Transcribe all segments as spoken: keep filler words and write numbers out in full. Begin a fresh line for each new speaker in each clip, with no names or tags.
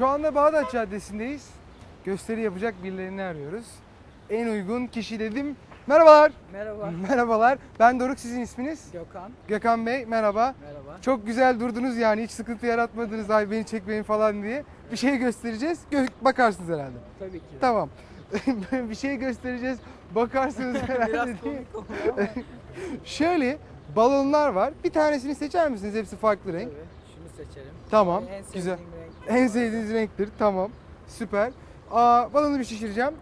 Şu anda Bağdat Caddesi'ndeyiz. Gösteri yapacak birilerini arıyoruz. En uygun kişi dedim. Merhabalar.
Merhaba.
Merhabalar. Ben Doruk, sizin isminiz?
Gökhan.
Gökhan Bey, merhaba.
Merhaba.
Çok güzel durdunuz yani, hiç sıkıntı yaratmadınız ay beni çekmeyin falan diye. Bir şey göstereceğiz, gö bakarsınız herhalde.
Tabii ki.
Tamam. Bir şey göstereceğiz, bakarsınız herhalde.
Biraz
diye.
komik oluyor ama.
Şöyle balonlar var. Bir tanesini seçer misiniz? Hepsi farklı renk.
Tabii. Şunu seçelim.
Tamam,
En sevdiğim
güzel.
renk.
En sevdiğiniz renktir. Tamam. Süper. Aa, balonu bir şişireceğim.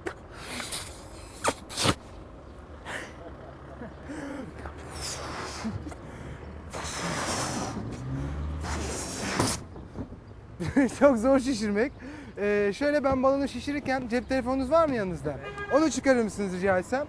Çok zor şişirmek. Ee, şöyle ben balonu şişirirken cep telefonunuz var mı yanınızda?
Evet.
Onu çıkarır mısınız rica etsem?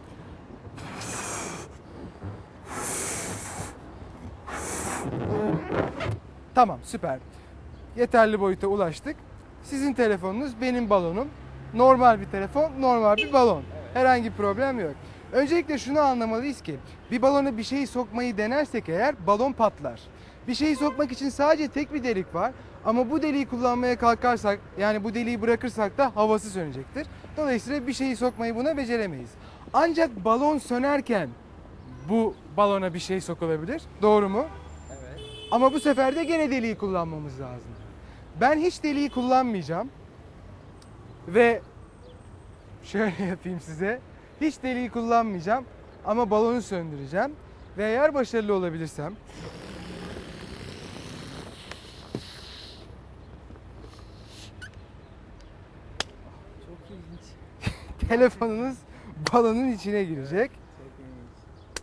Tamam, süper. Yeterli boyuta ulaştık. Sizin telefonunuz, benim balonum. Normal bir telefon, normal bir balon. Herhangi bir problem yok. Öncelikle şunu anlamalıyız ki bir balona bir şeyi sokmayı denersek eğer balon patlar. Bir şeyi sokmak için sadece tek bir delik var ama bu deliği kullanmaya kalkarsak, yani bu deliği bırakırsak da havası sönecektir. Dolayısıyla bir şeyi sokmayı buna beceremeyiz. Ancak balon sönerken bu balona bir şey sokulabilir. Doğru mu?
Evet.
Ama bu sefer de gene deliği kullanmamız lazım. Ben hiç deliği kullanmayacağım. Ve şöyle yapayım size. Hiç deliği kullanmayacağım ama balonu söndüreceğim. Ve eğer başarılı olabilirsem
Çok ilginç.
telefonunuz balonun içine girecek.
Çok ilginç.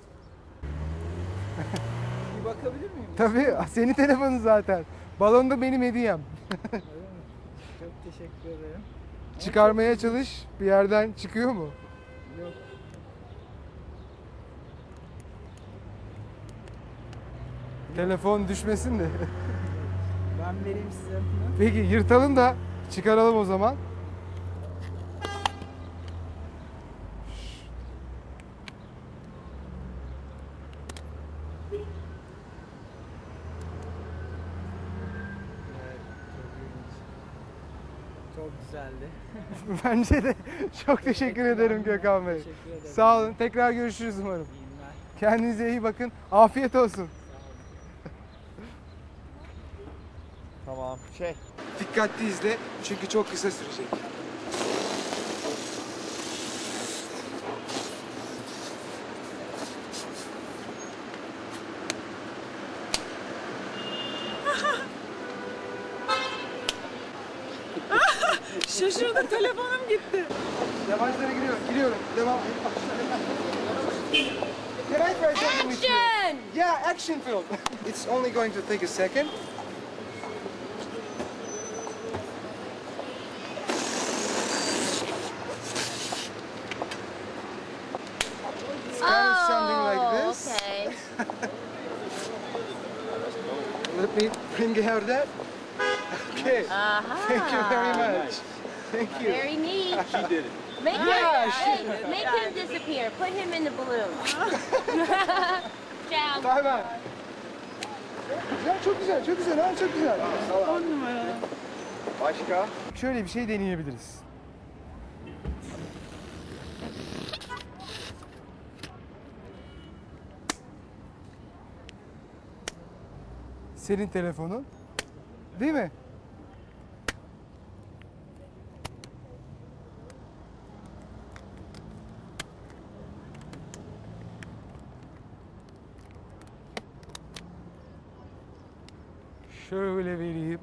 Bir bakabilir miyim?
Tabii senin telefonun zaten. Balon da benim hediyem.
Öyle mi? Çok teşekkür ederim.
Çıkarmaya çalış. Bir yerden çıkıyor mu?
Yok.
Telefon düşmesin de.
Ben vereyim size bunu.
Peki yırtalım da çıkaralım o zaman.
Evet, çok ilginç. Çok güzeldi.
Bence de çok teşekkür ederim Gökhan Bey.
Teşekkür ederim.
Sağ olun. Tekrar görüşürüz umarım.
İyi günler.
Kendinize iyi bakın. Afiyet olsun.
Sağ olun.
Tamam. Şey.
Dikkatli izle çünkü çok kısa sürecek.
Şaşırdım, telefonum gitti.
Yavaşlara giriyorum. Giriyorum. Devam. Can I try something with you?
Action!
Yeah, action film. It's only going to take a second. Kind of something like this.
Okay.
Let me bring out that. Okay.
Uh-huh.
Thank you very much. Thank you.
Very neat.
She did it.
Make
Yeah,
him,
she-
hey, make him disappear. Put him in the balloon. Ciao.
Bye bye. Güzel, çok güzel, çok güzel, ha, çok güzel.
On numara.
Başka?
Şöyle bir şey deneyebiliriz. Senin telefonun, değil mi? Şöyle vereyim.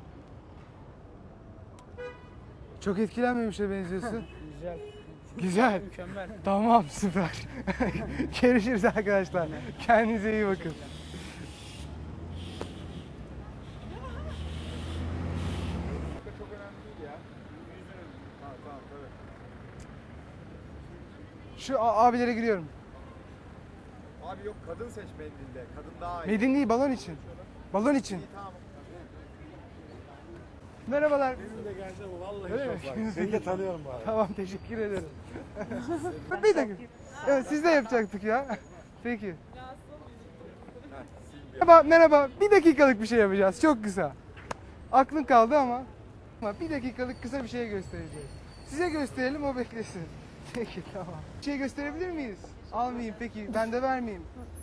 Çok etkilenmemişe benziyorsun.
Güzel.
Güzel.
Mükemmel.
Tamam, süper. Görüşürüz arkadaşlar. Kendinize iyi bakın.
Çok önemli değil ya. Yüzünün. Ha, tamam tabii.
Şu a- abilere gidiyorum.
Abi yok, kadın seç mendilde. Kadın daha iyi.
Medin değil, balon için. Balon için.
İyi, tamam.
Merhabalar.
Benim de geldi bu vallahi
Öyle mi?
çok var. Seni de tanıyorum bari.
Tamam, teşekkür ederim. Bir dakika. Evet, siz de yapacaktık ya. Peki. Merhaba, merhaba. Bir dakikalık bir şey yapacağız. Çok kısa. Aklın kaldı ama. Ama bir dakikalık kısa bir şey göstereceğiz. Size gösterelim, o beklesin. Peki tamam. Bir şey gösterebilir miyiz? Almayayım peki, ben de vermeyeyim.